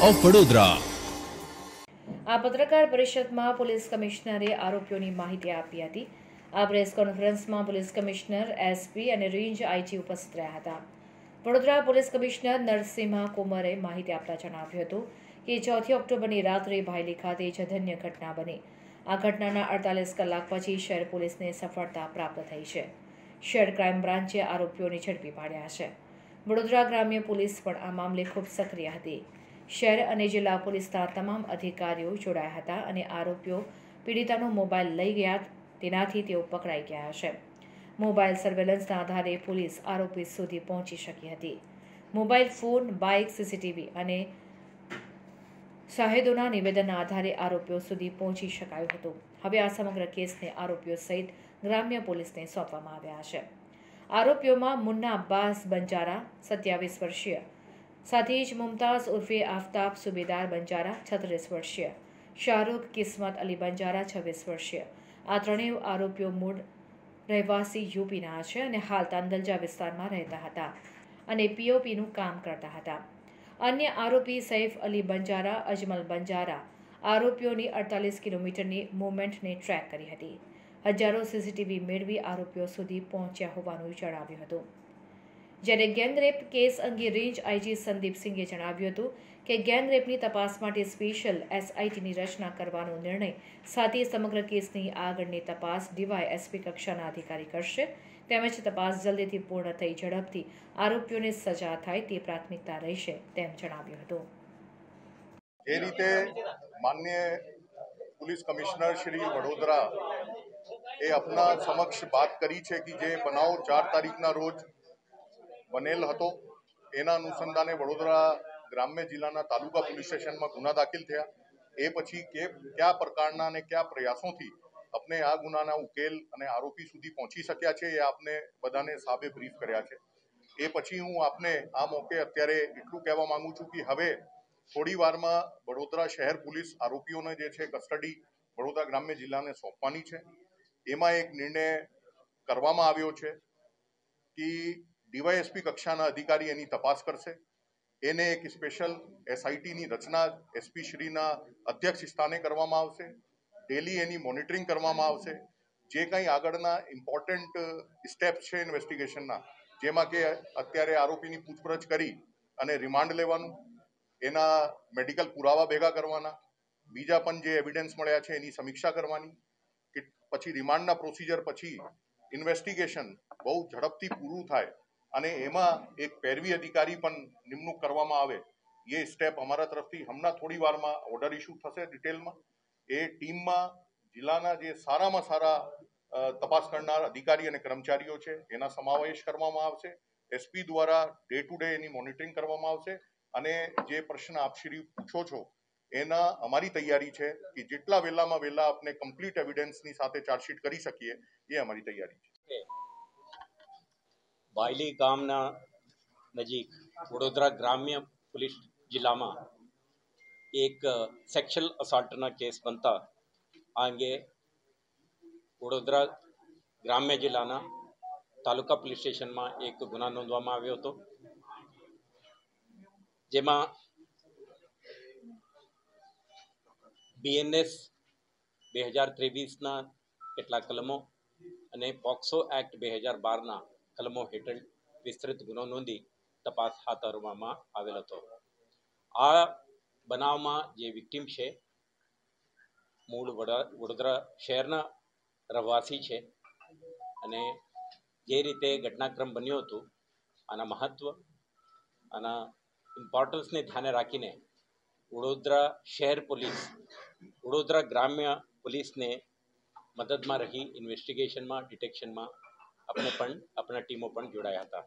Of Vadodara. આ પત્રકાર પરિષદમાં પોલીસ કમિશનરે આરોપીઓની માહિતી આપી હતી। આ પ્રેસ કોન્ફરન્સમાં પોલીસ કમિશનર, એસપી અને રેન્જ આઈજી ઉપસ્થિત રહ્યા હતા। વડોદરા પોલીસ કમિશનર નરસિંહા કુમારે માહિતી આપતા જણાવ્યું હતું કે 4 ઓક્ટોબરની રાત્રે ભાયલી ખાતે જધન્ય ઘટના બની। આ ઘટનાના 48 કલાક પછી શહેર પોલીસને સફળતા પ્રાપ્ત થઈ છે। શહેર ક્રાઇમ બ્રાન્ચે આરોપીઓને ઝડપી પાડ્યા છે। વડોદરા ગ્રામ્ય પોલીસ પણ આ મામલે ખૂબ સક્રિય હતી। શહેર અને જિલ્લા પોલીસના તમામ અધિકારીઓ જોડાયા હતા અને આરોપીઓ પીડિતાનો મોબાઈલ લઈ ગયા, તેનાથી તેઓ પકડાઈ ગયા છે। મોબાઈલ સર્વેલન્સના આધારે પોલીસ આરોપી સુધી પહોંચી શકી હતી। મોબાઈલ ફોન, બાઇક, સીસીટીવી અને શાહેદોના નિવેદનના આધારે આરોપીઓ સુધી પહોંચી શકાયું હતું। હવે આ સમગ્ર કેસને આરોપીઓ સહિત ગ્રામ્ય પોલીસને સોંપવામાં આવ્યા છે। આરોપીઓમાં મુન્ના અબ્બાસ બંજારા 27 વર્ષીય, સાથે જ મુમતાઝ ઉર્ફે આફતાબ સુબેદાર બંજારા 36 વર્ષીય, શાહરૂખ કિસ્મત અલી બંજારા 26 વર્ષીય। આ ત્રણેય આરોપીઓ મૂળ રહેવાસી યુપીના છે અને હાલ તાંદલજા વિસ્તારમાં રહેતા હતા અને પીઓપીનું કામ કરતા હતા। અન્ય આરોપી સૈફ અલી બંજારા, અજમલ બંજારા આરોપીઓની 48 કિલોમીટરની મૂવમેન્ટને ટ્રેક કરી હતી। હજારો સીસીટીવી મેળવી આરોપીઓ સુધી પહોંચ્યા હોવાનું જણાવ્યું હતું। જ્યારે ગેંગરેપ કેસ અંગે રેન્જ આઈજી સંદીપસિંઘે જણાવ્યું હતું કે ગેંગરેપની તપાસ માટે સ્પેશિયલ એસઆઈટીની રચના કરવાનો નિર્ણય સાથે સમગ્ર કેસની આગળની તપાસ ડીવાયએસપી કક્ષાના અધિકારી કરશે, તેમજ તપાસ જલ્દીથી પૂર્ણ થઈ ઝડપથી આરોપીઓને સજા થાય તે પ્રાથમિકતા રહેશે તેમ જણાવ્યું હતું। જે રીતે માન્ય પોલીસ કમિશનર શ્રી વડોદરા એ આપના સમક્ષ વાત કરી છે કે જે બનાવ 4 તારીખના રોજ બનેલ હતો, એના અનુસંધાને વડોદરા ગ્રામ્ય જિલ્લાના તાલુકા પોલીસ સ્ટેશનમાં ગુના દાખલ થયા। એ પછી કયા પ્રકારના અને કયા પ્રયાસોથી આપણે આ ગુનાના ઉકેલ અને આરોપી સુધી પહોંચી શક્યા છે, એ આપને બધાને સાબે બ્રીફ કર્યા છે। એ પછી હું આપને આ મોકે અત્યારે એટલું કહેવા માંગુ છું કે હવે થોડી વારમાં વડોદરા શહેર પોલીસ આરોપીઓને જે છે કસ્ટડી વડોદરા ગ્રામ્ય જિલ્લાને સોંપવાની છે। એમાં એક નિર્ણય કરવામાં આવ્યો છે કે ડીવાયએસપી કક્ષાના અધિકારી એની તપાસ કરશે। એને એક સ્પેશિયલ એસઆઈટીની રચના એસપી શ્રીના અધ્યક્ષ સ્થાને કરવામાં આવશે। ડેલી એની મોનિટરિંગ કરવામાં આવશે। જે કંઈ આગળના ઇમ્પોર્ટન્ટ સ્ટેપ્સ છે ઇન્વેસ્ટિગેશનના, જેમાં કે અત્યારે આરોપીની પૂછપરછ કરી અને રિમાન્ડ લેવાનું, એના મેડિકલ પુરાવા ભેગા કરવાના, બીજા પણ જે એવિડન્સ મળ્યા છે એની સમીક્ષા કરવાની, કે પછી રિમાન્ડના પ્રોસિજર પછી ઇન્વેસ્ટિગેશન બહુ ઝડપથી પૂરું થાય અને એમાં એક પેરવી અધિકારી પણ નિમણૂક કરવામાં આવે, એ સ્ટેપ અમારા તરફથી હમણાં થોડી વારમાં ઓર્ડર ઇસ્યુ થશે ડિટેલમાં। એ ટીમમાં જિલ્લાના જે સારામાં સારા તપાસ કરનાર અધિકારી અને કર્મચારીઓ છે એના સમાવેશ કરવામાં આવશે। એસપી દ્વારા ડે ટુ ડે એની મોનિટરિંગ કરવામાં આવશે અને જે પ્રશ્ન આપ શ્રી પૂછો છો એના અમારી તૈયારી છે કે જેટલા વહેલામાં વહેલા આપણે કમ્પ્લીટ એવિડન્સની સાથે ચાર્જશીટ કરી શકીએ, એ અમારી તૈયારી છે। વાયલી ગામના નજીક વડોદરા ગ્રામ્ય પોલીસ જિલ્લામાં એક સેક્સ્યુઅલ અસોલ્ટના કેસ બનતા આ અંગે વડોદરા ગ્રામ્ય જિલ્લાના તાલુકા પોલીસ સ્ટેશનમાં એક ગુના નોંધવામાં આવ્યો હતો, જેમાં બીએનએસ 2023ના કેટલાક કલમો અને પોક્સો એક્ટ 2012ના કલમો હેઠળ વિસ્તૃત ગુનો નોંધી તપાસ હાથ ધરવામાં આવેલ હતો। આ બનાવમાં જે વિક્ટિમ છે મૂળ વડોદરા શહેરના રહેવાસી છે અને જે રીતે ઘટનાક્રમ બન્યો હતો આના મહત્વ, આના ઇમ્પોર્ટન્સને ધ્યાને રાખીને વડોદરા શહેર પોલીસ વડોદરા ગ્રામ્ય પોલીસને મદદમાં રહી ઇન્વેસ્ટિગેશનમાં, ડિટેક્શનમાં આપણા ટીમો પણ જોડાયા હતા।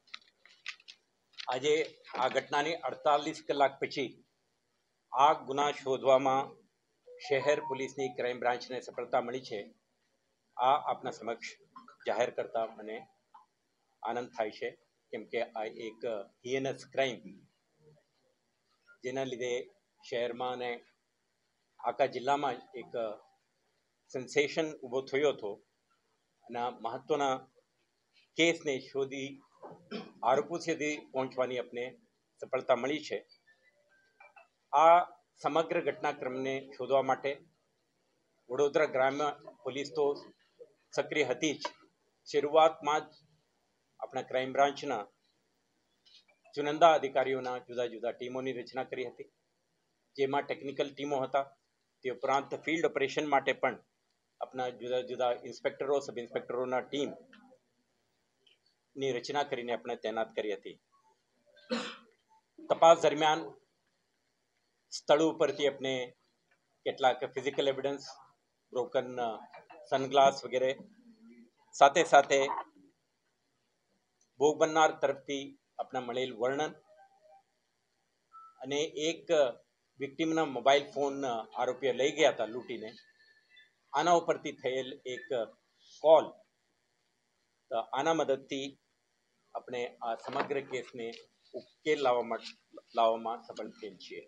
આજે આ ઘટનાની 48 કલાક પછી આ ગુના શોધવામાં શહેર પોલીસની ક્રાઇમ બ્રાન્ચને સફળતા મળી છે। આ આપના સમક્ષ જાહેર કરતા મને આનંદ થાય છે, કેમ કે આ એક હિએનસ ક્રાઇમ જેના લીધે શહેરમાં અને આખા જિલ્લામાં એક સેન્સેશન ઊભો થયો હતો અને આ મહત્ત્વના કેસને શોધી આરોપી સુધી પહોંચવાની આપણે સફળતા મળી છે। આ સમગ્ર ઘટનાક્રમને શોધવા માટે વડોદરા ગ્રામ્ય પોલીસ તો સક્રિય હતી જ. શરૂઆતમાં જ આપણા ક્રાઇમ બ્રાન્ચના ચુનંદા અધિકારીઓના જુદા જુદા ટીમોની રચના કરી હતી, જેમાં ટેકનિકલ ટીમો હતા. તે ઉપરાંત ફિલ્ડ ઓપરેશન માટે પણ આપણા જુદા જુદા ઇન્સ્પેક્ટરો, સબ ઇન્સ્પેક્ટરોના ટીમની રચના કરીને આપણે તૈનાત કરી હતી. તપાસ દરમિયાન સ્થળ ઉપરથી આપણે કેટલાક ફિઝિકલ એવિડન્સ, બ્રોકન સનગ્લાસ વગેરે, સાથે સાથે ભોગ બનનાર તરફથી આપણા મળેલ વર્ણન અને એક વિક્ટિમના મોબાઈલ ફોન આરોપીઓ લઈ ગયા હતા લૂંટીને, આના ઉપરથી થયેલ એક કોલ, તો આના મદદથી આપણે આ સમગ્ર કેસને ઉકેલ લાવવામાં સફળ થયેલ છીએ.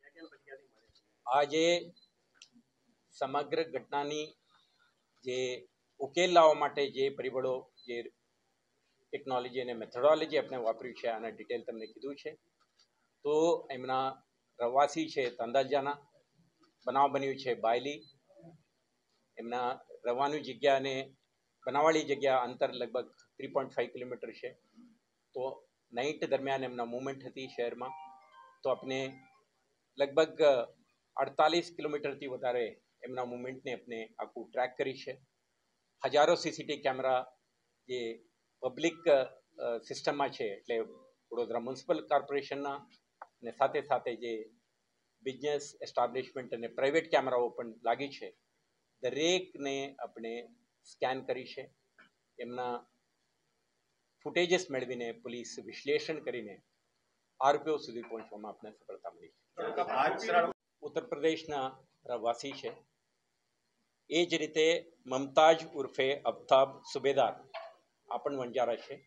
આ જે સમગ્ર ઘટનાની જે ઉકેલ લાવવા માટે જે પરિબળો, જે ટેકનોલોજી અને મેથોડોલોજી આપણે વાપર્યું છે, આના ડિટેલ તમને કીધું છે. તો એમના રહેવાસી છે તંદાજાના, બનાવ બન્યું છે બાયલી, એમના રહેવાની જગ્યા અને બનાવવાળી જગ્યા અંતર લગભગ 3.5 કિલોમીટર છે. તો નાઇટ દરમિયાન એમના મૂવમેન્ટ હતી શહેરમાં, તો આપણે લગભગ 48 કિલોમીટરથી વધારે એમના મૂવમેન્ટને આપણે આખું ટ્રેક કરી છે. હજારો સીસીટીવી કેમેરા જે પબ્લિક સિસ્ટમમાં છે, એટલે વડોદરા મ્યુનિસિપલ કોર્પોરેશનના, અને સાથે સાથે જે બિઝનેસ એસ્ટાબ્લિશમેન્ટ અને પ્રાઇવેટ કેમેરાઓ પણ લાગી છે, દરેકને આપણે સ્કેન કરી છે. એમના ફૂટેજીસ મેળવીને પોલીસ વિશ્લેષણ કરીને આરોપીઓ સુધી પહોંચવામાં આપણે સફળતા મળી છે. ઉત્તર પ્રદેશના રહેવાસી છે. એ જ રીતે મમતાજ ઉર્ફે અફતાબ સુબેદાર આ પણ વંજારા છે,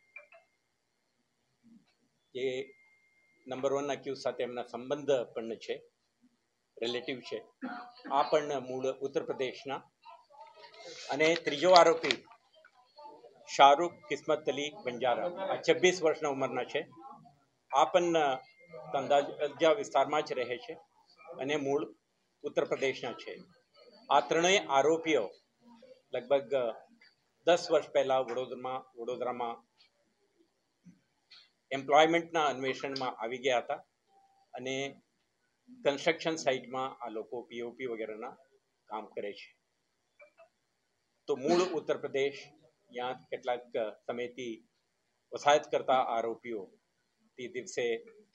જે નંબર 1 અક્યુઝ સાથે એમના સંબંધ પણ છે, રિલેટિવ છે. આ પણ મૂળ ઉત્તર પ્રદેશના. અને ત્રીજો આરોપી શાહરૂખ કિસ્મત અલી બંજારા, આ 26 વર્ષના ઉંમરના છે. આ પણ તંદાજા વિસ્તારમાં જ રહે છે અને મૂળ ઉત્તર પ્રદેશના છે. આ ત્રણેય આરોપીઓ લગભગ 10 વર્ષ પહેલા વડોદરામાં એમ્પ્લોયમેન્ટના અન્વેષણમાં આવી ગયા હતા અને કન્સ્ટ્રક્શન સાઇટમાં આ લોકો પીઓપી વગેરેના કામ કરે છે. તો મૂળ ઉત્તર પ્રદેશ, ત્યાં કેટલાક સમયથી વસાહત કરતા આરોપીઓ તે દિવસે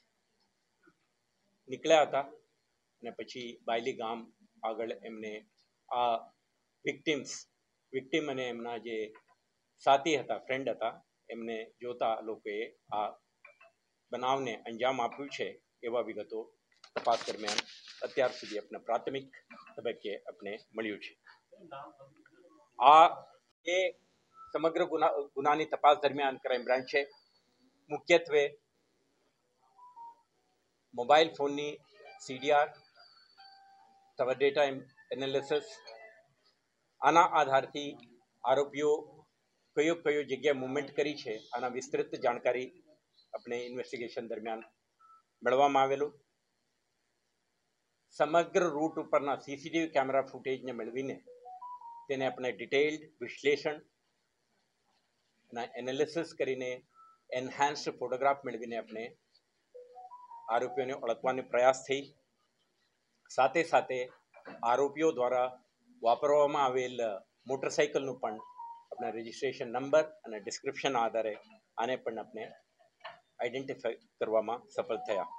નીકળ્યા હતા અને પછી બાયલી ગામ આગળ એમને આ વિક્ટિમ અને એમના જે સાથી હતા, ફ્રેન્ડ હતા, એમને જોતા લોકોએ આ બનાવને અંજામ આપ્યું છે, એવા વિગતો તપાસ દરમિયાન અત્યાર સુધી આપણે પ્રાથમિક તબક્કે આપણે મળ્યું છે. આ એ સમગ્ર ગુનાની તપાસ દરમિયાન ક્રાઇમ બ્રાન્ચે મુખ્યત્વે મોબાઈલ ફોનની CDR, ડેટા એનાલિસિસ, આના આધારથી આરોપીઓ કયો જગ્યાએ મૂવમેન્ટ કરી છે, આના વિસ્તૃત જાણકારી આપણે ઇન્વેસ્ટિગેશન દરમિયાન મેળવવામાં આવેલું. સમગ્ર રૂટ ઉપરના સીસીટીવી કેમેરા ફૂટેજને મેળવીને તેને આપણે ડિટેલ્ડ વિશ્લેષણ અને એનાલિસિસ કરીને એન્હાન્સ્ડ ફોટોગ્રાફ મેળવીને આપણે આરોપીઓને ઓળખવાનો પ્રયાસ થઈ. સાથે સાથે આરોપીઓ દ્વારા વાપરવામાં આવેલ મોટરસાઇકલનું પણ આપણા રજિસ્ટ્રેશન નંબર અને ડિસ્ક્રિપ્શન આધારે આને પણ આપણે આઈડેન્ટિફાઈ કરવામાં સફળ થયા.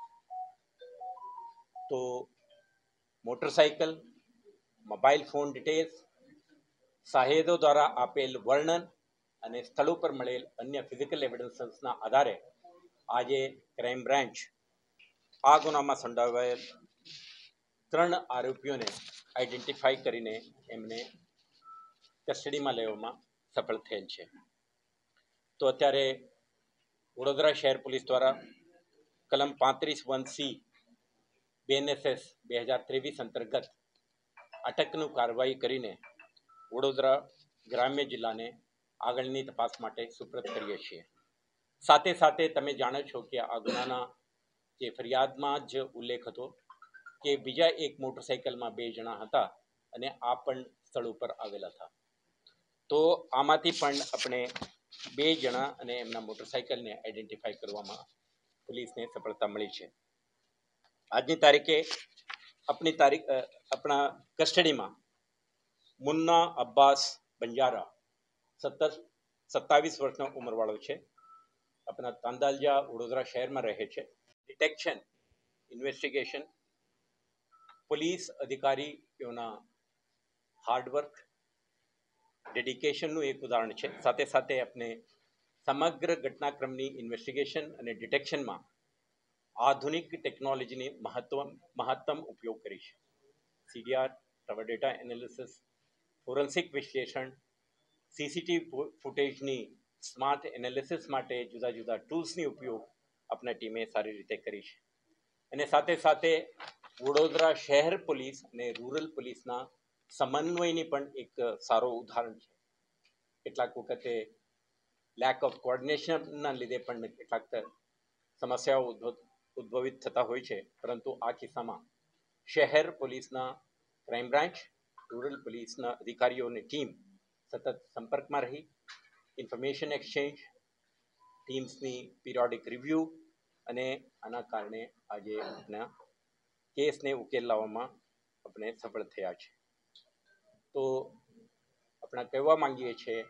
તો મોટરસાઇકલ, મોબાઈલ ફોન ડિટેલ્સ, સાહેદો દ્વારા આપેલ વર્ણન અને સ્થળો પર મળેલ અન્ય ફિઝિકલ એવિડન્સીસના આધારે આજે ક્રાઇમ બ્રાન્ચ આ ગુનામાં સંડોવાયેલ 3 આરોપીઓને આઈડેન્ટિફાઈ કરીને એમને કસ્ટડીમાં લેવામાં સફળ થયેલ છે. તો અત્યારે વડોદરા શહેર પોલીસ દ્વારા કલમ 35(1)(c) BNSS 2023 અંતર્ગત અટકનું કાર્યવાહી કરીને વડોદરા ગ્રામ્ય જિલ્લાને આગળની તપાસ માટે સુપ્રત કરીએ છીએ. સાથે સાથે તમે જાણો છો કે આ ગુનાના જે ફરિયાદમાં જ ઉલ્લેખ હતો કે બીજા એક મોટરસાઇકલમાં 2 જણા હતા અને આ પણ સ્થળ ઉપર આવેલા હતા. તો આમાંથી પણ આપણે 2 જણા અને એમના મોટરસાઇકલને આઈડેન્ટિફાઈ કરવામાં પોલીસને સફળતા મળી છે. આજની તારીખે આપણા કસ્ટડીમાં મુન્ના અબ્બાસ બંજારા 27 વર્ષનો ઉંમરવાળો છે. આપણા તાંદાલજા વડોદરા શહેરમાં રહે છે. ડિટેક્શન, ઇન્વેસ્ટિગેશન, પોલીસ અધિકારીઓના હાર્ડવર્ક, ડેડિકેશનનું એક ઉદાહરણ છે. સાથે સાથે આપણે સમગ્ર ઘટનાક્રમની ઇન્વેસ્ટિગેશન અને ડિટેક્શનમાં આધુનિક ટેકનોલોજીની મહત્તમ ઉપયોગ કરી છે. CDR, tower data analysis, forensic વિશ્લેષણ, CCTV ફૂટેજની સ્માર્ટ એનાલિસિસ માટે જુદા જુદા ટૂલ્સની ઉપયોગ આપણા ટીમે સારી રીતે કરી છે. અને સાથે સાથે વડોદરા શહેર પોલીસ અને રૂરલ પોલીસના સમન્વયની પણ એક સારો ઉદાહરણ છે. કેટલાક વખતે લેક ઓફ કોઓર્ડિનેશનના લીધે પણ કેટલાક સમસ્યાઓ ઉદ્ભવિત થતા હોય છે, પરંતુ આ કિસ્સામાં શહેર પોલીસના ક્રાઇમ બ્રાન્ચ, રૂરલ પોલીસના અધિકારીઓની ટીમ સતત સંપર્કમાં રહી ઇન્ફોર્મેશન એક્સચેન્જ, ટીમ્સની પિરિયોડિક રિવ્યૂ, અને આના કારણે આજે આપણા કેસને ઉકેલ લાવવામાં આપણે સફળ થયા છે. તો આપણે કહેવા માંગીએ છીએ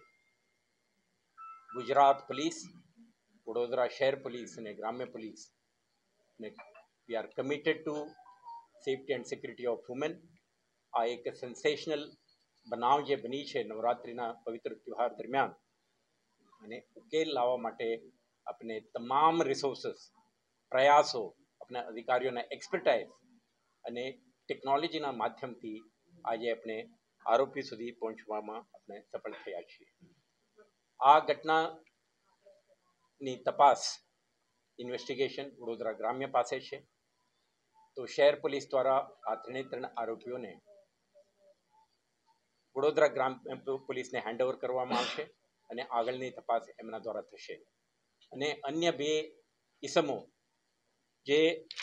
ગુજરાત પોલીસ, વડોદરા શહેર પોલીસ અને ગ્રામ્ય પોલીસ ને we are committed to safety and security of women. આ એક સેન્સેશનલ બનાવ જે બની છે નવરાત્રિના પવિત્ર તહેવાર દરમિયાન, અને ઉકેલ લાવવા માટે આપણે તમામ રિસોર્સિસ, પ્રયાસો, આપણા અધિકારીઓના એક્સપર્ટાઇઝ અને ટેકનોલોજીના માધ્યમથી આજે આપણે આરોપી સુધી પહોંચવામાં આપણે સફળ થયા છીએ. આ ઘટનાની તપાસ ઇન્વેસ્ટિગેશન વડોદરા ગ્રામ્ય પાસે છે. તો શહેર પોલીસ દ્વારા આ 3 આરોપીઓને વડોદરા ગ્રામ્ય પોલીસને હેન્ડઓવર કરવામાં આવશે અને આગળની તપાસ એમના દ્વારા થશે. અને અન્ય 2 ઇસમો જે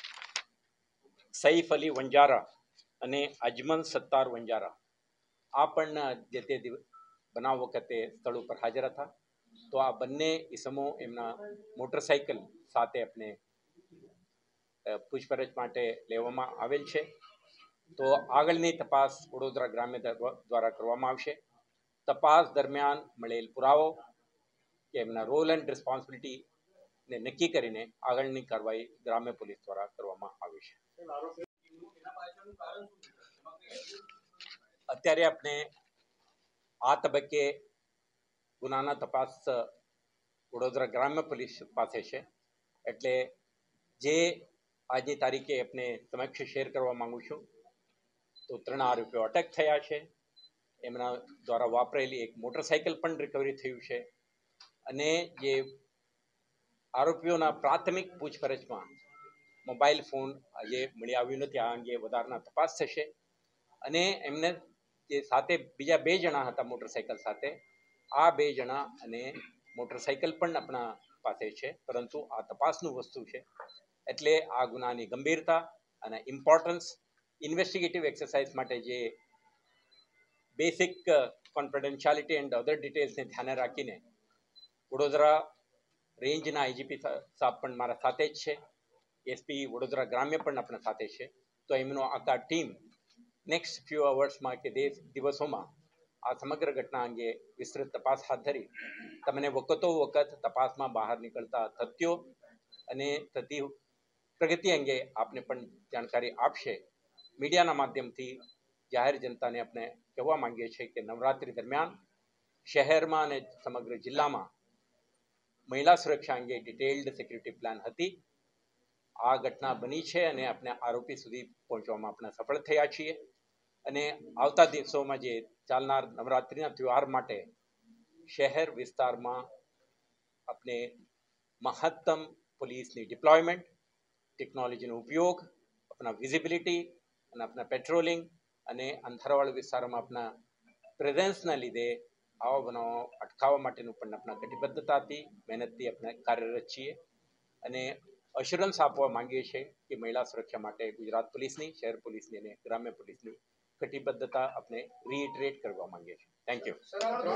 સૈફ અલી વંજારા અને અજમલ સત્તાર વંજારા, આ પણ જે તે બનાવ વખતે સ્થળ ઉપર હાજર હતા. તો આ બંને ઇસમો એમના મોટરસાઇકલ સાથે આપણે પૂછપરછ માટે લેવામાં આવેલ છે. તો આગળની તપાસ વડોદરા ગ્રામ્ય દ્વારા કરવામાં આવશે. તપાસ દરમિયાન મળેલ પુરાવો કે એમના રોલ એન્ડ રિસ્પોન્સિબિલિટીને નક્કી કરીને આગળની કાર્યવાહી ગ્રામ્ય પોલીસ દ્વારા કરવામાં આવી છે. અત્યારે આપણે આ તબક્કે ગુનાના તપાસ વડોદરા ગ્રામ્ય પોલીસ પાસે છે. એટલે જે આજની તારીખે આપણે સમક્ષ શેર કરવા માંગુ છું, તો 3 આરોપીઓ અટક થયા છે. એમના દ્વારા વાપરેલી એક મોટરસાઇકલ પણ રિકવરી થયું છે. અને જે આરોપીઓના પ્રાથમિક પૂછપરછમાં મોબાઈલ ફોન આજે મળી આવ્યું નથી. આ અંગે વધારાના તપાસ થશે. અને એમને જે સાથે બીજા 2 જણા હતા મોટરસાઇકલ સાથે, આ 2 જણા અને મોટરસાઇકલ પણ આપણા પાસે છે, પરંતુ આ તપાસનું વસ્તુ છે. એટલે આ ગુનાની ગંભીરતા અને ઇમ્પોર્ટન્સ ઇન્વેસ્ટિગેટિવ એક્સરસાઇઝ માટે જે બેસિક કોન્ફિડેન્શિયાલિટી એન્ડ અધર ડિટેલ્સને ધ્યાને રાખીને વડોદરા રેન્જના આઈજીપી સાહેબ પણ મારા સાથે જ છે, એસપી વડોદરા ગ્રામ્ય પણ આપણા સાથે છે. તો એમનો આખા ટીમ નેક્સ્ટ ફ્યુ અવર્સમાં કે દિવસોમાં આ સમગ્ર ઘટના અંગે વિસ્તૃત તપાસ હાથ ધરી તમને વખત તપાસમાં બહાર નીકળતા તથ્યો અને થતી પ્રગતિ અંગે આપને પણ જાણકારી આપશે. મીડિયાના માધ્યમથી જાહેર જનતાને આપણે કહેવા માંગીએ છીએ કે નવરાત્રિ દરમિયાન શહેરમાં અને સમગ્ર જિલ્લામાં મહિલા સુરક્ષા અંગે ડિટેલ્ડ સિક્યુરિટી પ્લાન હતી. આ ઘટના બની છે અને આપણે આરોપી સુધી પહોંચવામાં આપણે સફળ થયા છીએ. અને આવતા દિવસોમાં જે ચાલનાર નવરાત્રિના તહેવાર માટે શહેર વિસ્તારમાં આપણે મહત્તમ પોલીસની ડિપ્લોયમેન્ટ, ટેકનોલોજીનો ઉપયોગ, આપણા વિઝિબિલિટી અને આપણા પેટ્રોલિંગ અને અંધારાવાળા વિસ્તારોમાં આપણા પ્રેઝન્સના લીધે આવા બનાવો અટકાવવા માટેનું પણ આપણા કટિબદ્ધતાથી મહેનતથી આપણે કાર્યરત છીએ. અને અશ્યોરન્સ આપવા માંગીએ છીએ કે મહિલા સુરક્ષા માટે ગુજરાત પોલીસની, શહેર પોલીસની અને ગ્રામ્ય પોલીસની કટિબદ્ધતા આપણે રીઇટરેટ કરવા માંગીએ છીએ. Thank you.